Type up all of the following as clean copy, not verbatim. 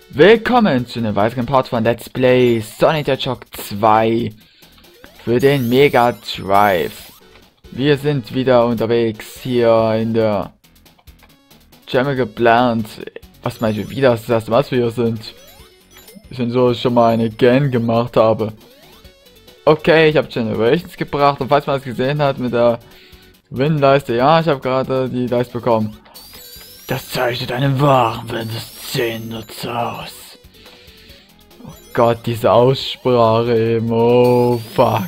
Willkommen zu einem weiteren Part von Let's Play Sonic the Hedgehog 2 für den Mega Drive. Wir sind wieder unterwegs hier in der Chemical Plant. Was meinst du, wieder? Das ist das erste Mal, was wir hier sind. Ich so schon mal eine Gang gemacht habe. Okay, ich habe Generations gebracht und falls man es gesehen hat mit der Win-Leiste, ja, ich habe gerade die Leiste bekommen. Das zeichnet einen wahren Windows-10-Nutzer aus. Oh Gott, diese Aussprache eben. Oh, fuck.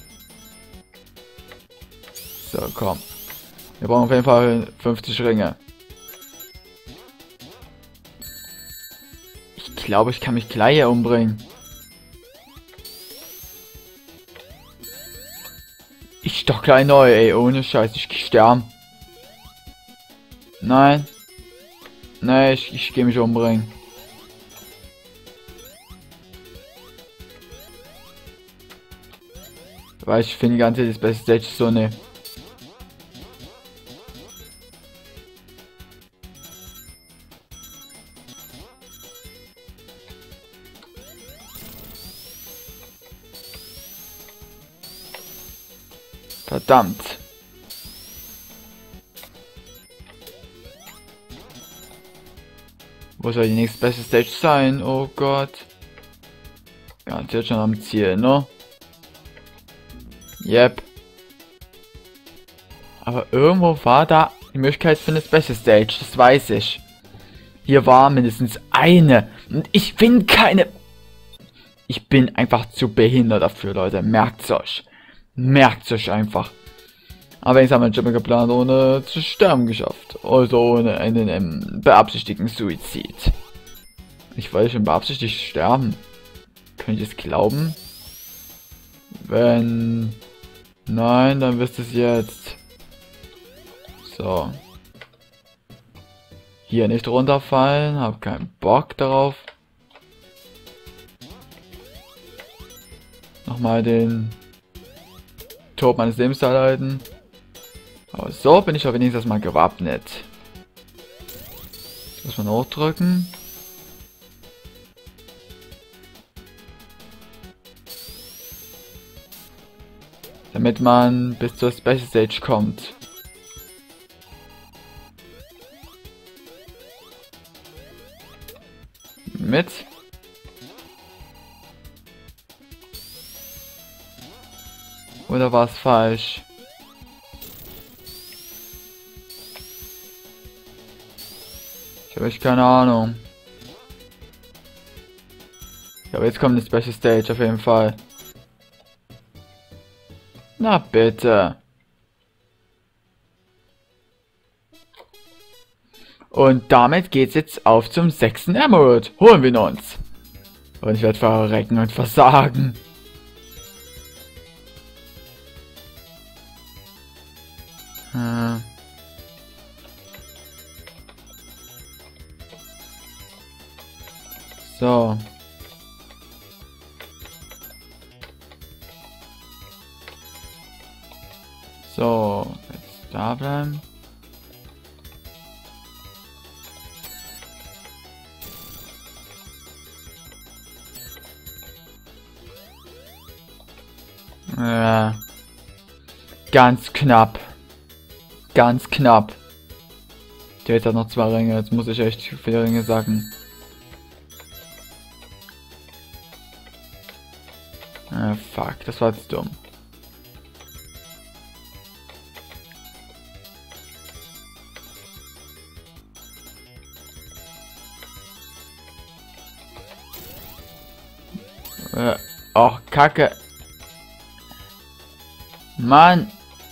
So, komm. Wir brauchen auf jeden Fall 50 Ringe. Ich glaube, ich kann mich gleich hier umbringen. Ich doch gleich neu, ey. Ohne Scheiß, ich sterbe. Nein. Nein, ich gehe mich umbringen. Weil ich finde die ganze Zeit das beste Stage so ne. Verdammt. Wo soll die nächste beste Stage sein? Oh Gott. Garantiert schon am Ziel, ne? Yep. Aber irgendwo war da die Möglichkeit für eine Special Stage, das weiß ich. Hier war mindestens eine. Und ich finde keine. Ich bin einfach zu behindert dafür, Leute. Merkt's euch. Merkt's euch einfach. Aber wenigstens haben wir schon mal geplant, ohne zu sterben geschafft. Also ohne einen beabsichtigten Suizid. Ich wollte schon beabsichtigt sterben. Könnt ihr es glauben? Wenn... Nein, dann wisst ihr es jetzt. So. Hier nicht runterfallen. Hab keinen Bock darauf. Nochmal den Tod meines Lebens erhalten. Aber so bin ich auch wenigstens mal gewappnet. Muss man hochdrücken. Damit man bis zur Special Stage kommt. Mit. Oder war es falsch? Ich habe echt keine Ahnung. Ja, aber jetzt kommt eine Special Stage auf jeden Fall. Na bitte. Und damit geht's jetzt auf zum 6. Emerald. Holen wir ihn uns. Und ich werde verrecken und versagen. So. So, jetzt da bleiben. Ja. Ganz knapp. Ganz knapp. Der jetzt hat noch 2 Ringe. Jetzt muss ich echt viele Ringe sagen. Fuck, das war jetzt dumm. Oh, Kacke. Mann.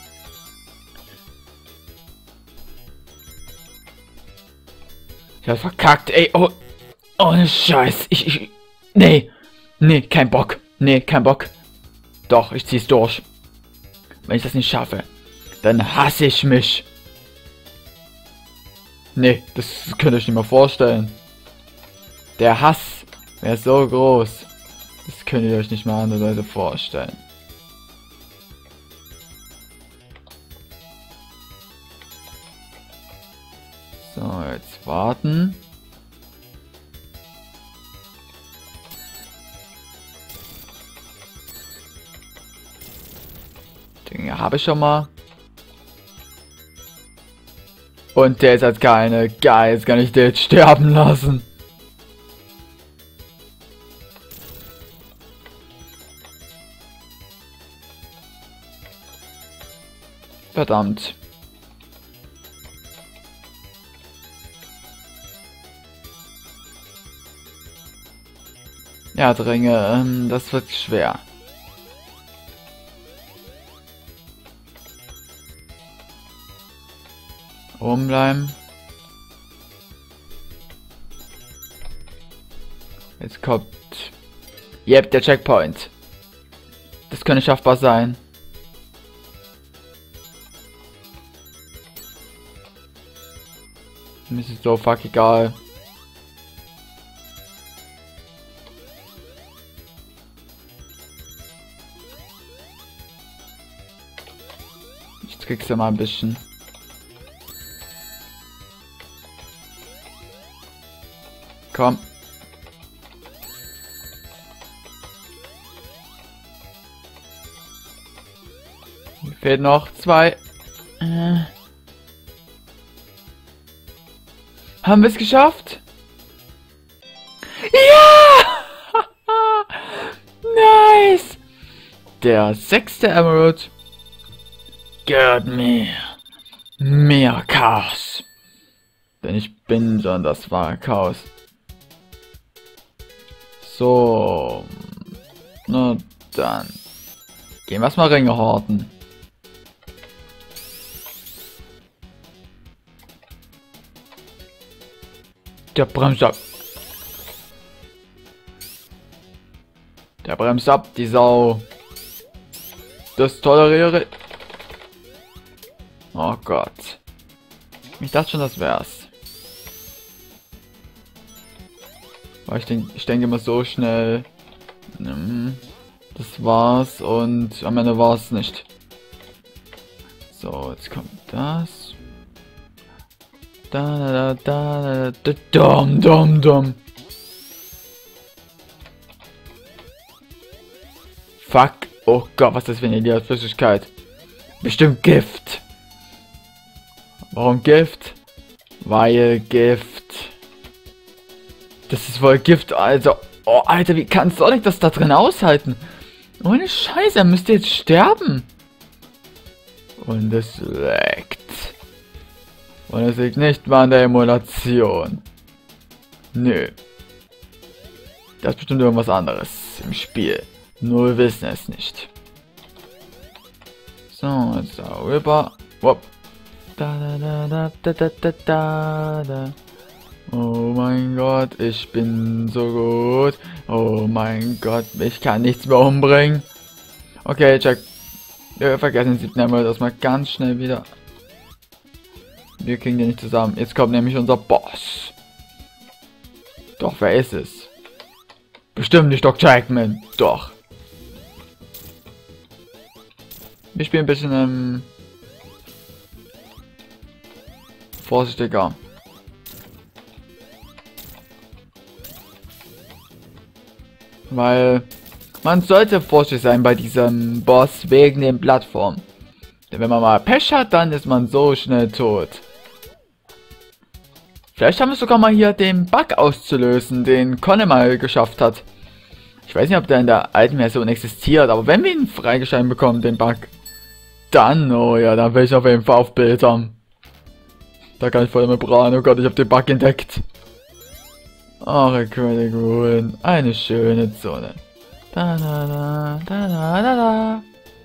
Ich hab verkackt, ey. Oh. Ohne Scheiß. Nee. Nee, kein Bock. Nee, kein Bock. Doch, ich zieh's durch. Wenn ich das nicht schaffe, dann hasse ich mich. Nee, das könnt ihr euch nicht mal vorstellen. Der Hass wäre so groß. Das könnt ihr euch nicht mal andere Leute vorstellen. So, jetzt warten. habe ich schon mal. Und der ist halt keine. Geil, jetzt kann ich den jetzt sterben lassen. Verdammt. Ja, Dränge, das wird schwer. Oben bleiben. Jetzt kommt... Yep, der Checkpoint. Das könnte schaffbar sein. Mir ist es so fuck egal. Ich trickse mal ein bisschen. Komm. Mir fehlen noch 2. Haben wir es geschafft? Ja! Nice! Der 6. Emerald gehört mir. Mehr Chaos. Denn ich bin schon das wahre Chaos. So. Na dann. Gehen wir mal Ringe horten. Der bremst ab. Der bremst ab, die Sau. Das toleriere ich. Oh Gott. Ich dachte schon, das wär's. Aber ich denke immer so schnell. Das war's und am Ende war's nicht. So, jetzt kommt das. Dum. Fuck. Oh Gott, was ist das für eine Idiotflüssigkeit? Bestimmt Gift. Warum Gift? Weil Gift. Das ist wohl Gift, also. Oh, Alter, wie kannst du das da drin aushalten? Ohne Scheiße, er müsste jetzt sterben. Und es leckt. Und es liegt nicht mal an der Emulation. Nö. Das ist bestimmt irgendwas anderes im Spiel. Nur wir wissen es nicht. So, jetzt darüber. Wop. Da. Oh mein Gott, ich bin so gut. Oh mein Gott, ich kann nichts mehr umbringen. Okay, check. Wir vergessen den 7. Emerald erstmal ganz schnell wieder. Wir kriegen den nicht zusammen. Jetzt kommt nämlich unser Boss. Doch, wer ist es? Bestimmt nicht Dr. Eggman. Doch. Wir spielen ein bisschen vorsichtiger. Weil man sollte vorsichtig sein bei diesem Boss wegen den Plattformen. Denn wenn man mal Pech hat, dann ist man so schnell tot. Vielleicht haben wir sogar mal hier den Bug auszulösen, den Conne mal geschafft hat. Ich weiß nicht, ob der in der alten Version existiert, aber wenn wir ihn freigeschaltet bekommen, den Bug, dann, oh ja, dann will ich auf jeden Fall auf Bildern. Da kann ich voll mit braten. Oh Gott, ich habe den Bug entdeckt. Ach, cool. Eine schöne Zone. Da.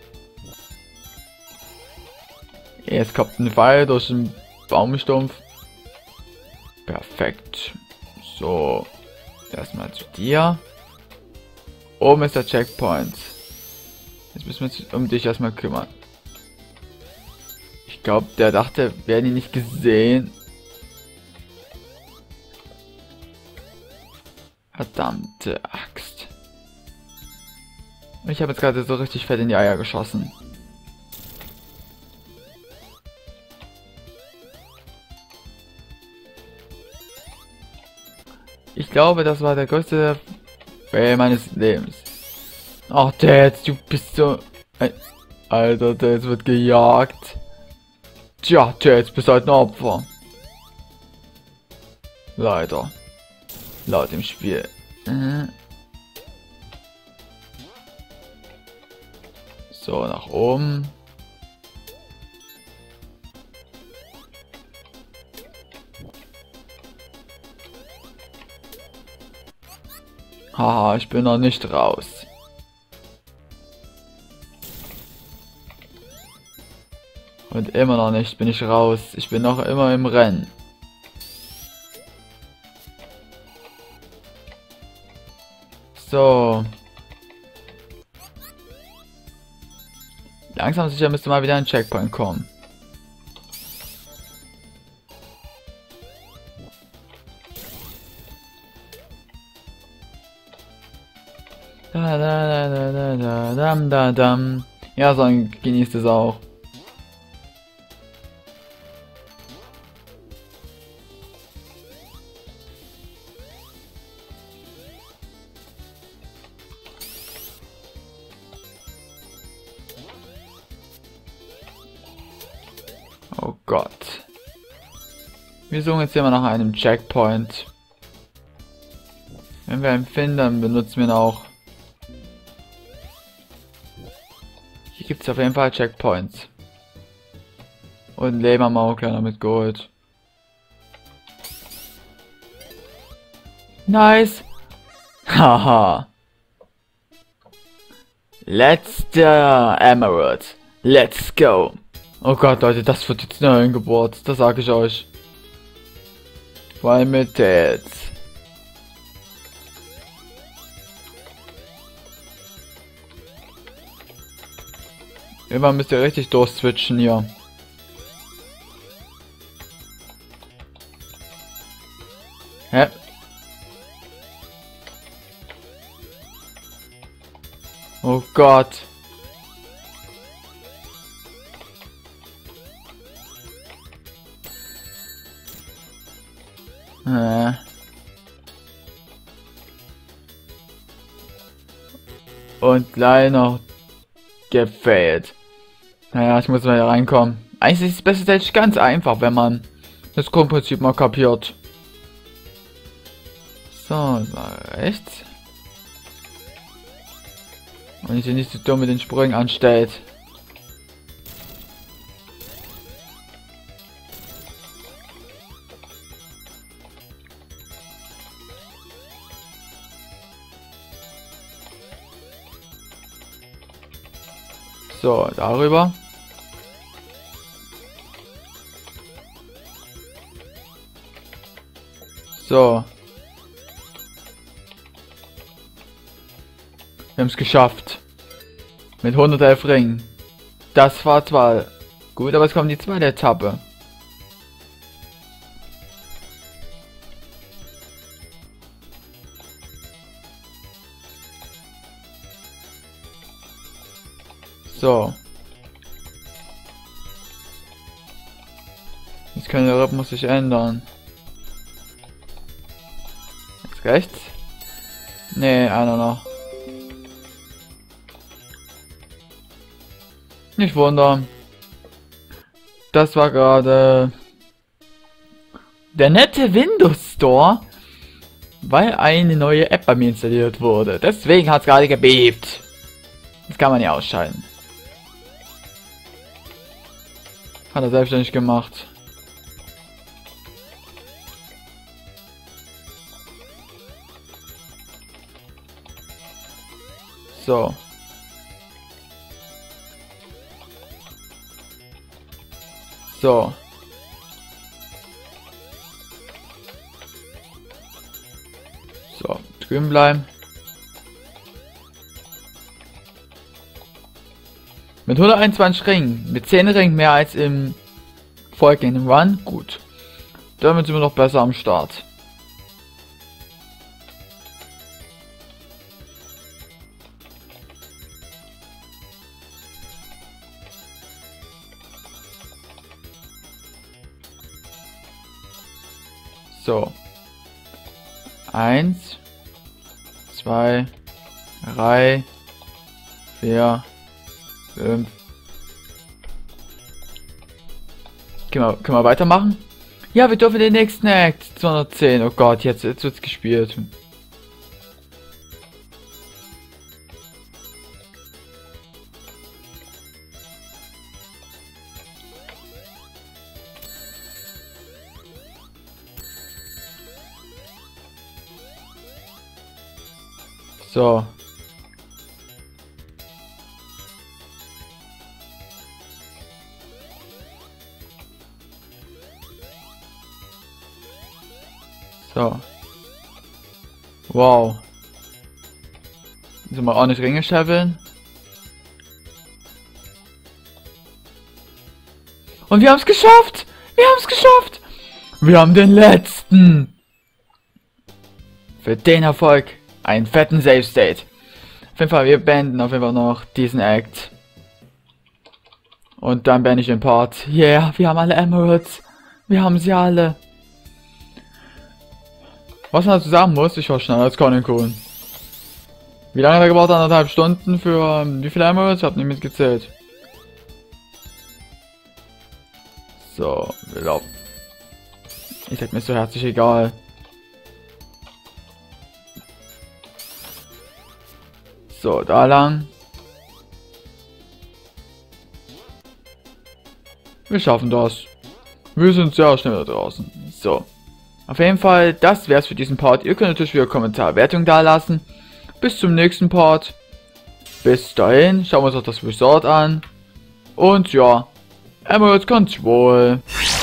Jetzt kommt ein Pfeil durch den Baumstumpf. Perfekt. So. Erstmal zu dir. Oben ist der Checkpoint. Jetzt müssen wir uns um dich erstmal kümmern. Ich glaube, der dachte, wir werden ihn nicht gesehen. Verdammte Axt. Ich habe jetzt gerade so richtig fett in die Eier geschossen. Ich glaube, das war der größte Fail meines Lebens. Ach, Dad, du bist so... Alter, der jetzt wird gejagt. Tja, der jetzt bist halt ein Opfer. Leider. Laut dem Spiel. So, nach oben. Haha, ich bin noch nicht raus. Und immer noch nicht bin ich raus. Ich bin noch immer im Rennen. So. Langsam sicher müsste mal wieder ein Checkpoint kommen. Ja, so genießt es auch. Oh Gott. Wir suchen jetzt immer nach einem Checkpoint. Wenn wir einen finden, dann benutzen wir ihn auch. Hier gibt es auf jeden Fall Checkpoints. Und Leben haben wir auch gerne mit Gold. Nice. Haha. Letzter Emerald. Let's go. Oh Gott, Leute, das wird jetzt eine Höllengeburt. Das sage ich euch. Vor allem mit jetzt. Immer müsst ihr richtig durchswitchen hier. Hä? Oh Gott. Und gleich noch gefailt. Naja, ich muss mal hier reinkommen. Eigentlich ist das beste Stage ganz einfach, wenn man das Grundprinzip mal kapiert. So, rechts. Und ich bin nicht so dumm mit den Sprüngen anstellt. So, darüber. So. Wir haben es geschafft. Mit 111 Ringen. Das war zwar gut, aber es kommt die zweite Etappe. So. Jetzt kann der Rhythmus sich ändern. Jetzt rechts? Nee, einer noch. Nicht wundern. Das war gerade der nette Windows Store, weil eine neue App bei mir installiert wurde. Deswegen hat es gerade gebebt. Das kann man ja ausschalten. Hat er selbstständig gemacht. So. So. So, drüben bleiben. Mit 121 Ringen, mit 10 Ringen mehr als im folgenden Run, gut. Damit sind wir noch besser am Start. So. 1, 2, 3, 4, 5, Können wir weitermachen? Ja, wir dürfen den nächsten Act. 210. Oh Gott, jetzt wird's gespielt. So. So. Wow. Müssen wir auch nicht Ringe scheffeln. Und wir haben es geschafft! Wir haben es geschafft! Wir haben den letzten! Für den Erfolg einen fetten Save State. Auf jeden Fall, wir beenden auf jeden Fall noch diesen Act. Und dann beende ich den Part. Yeah, wir haben alle Emeralds. Wir haben sie alle. Was man dazu sagen muss, ich war schneller als Conan Kuhn. Wie lange hat er gebraucht? 1,5 Stunden für wie viele Emeralds? Ich hab nicht mitgezählt. So, wir laufen. Ich sag mir so herzlich egal. So, da lang. Wir schaffen das. Wir sind sehr schnell da draußen. So. Auf jeden Fall, das wär's für diesen Part. Ihr könnt natürlich wieder Kommentarwertung da lassen. Bis zum nächsten Part. Bis dahin, schauen wir uns auch das Resort an. Und ja, Emerald Control.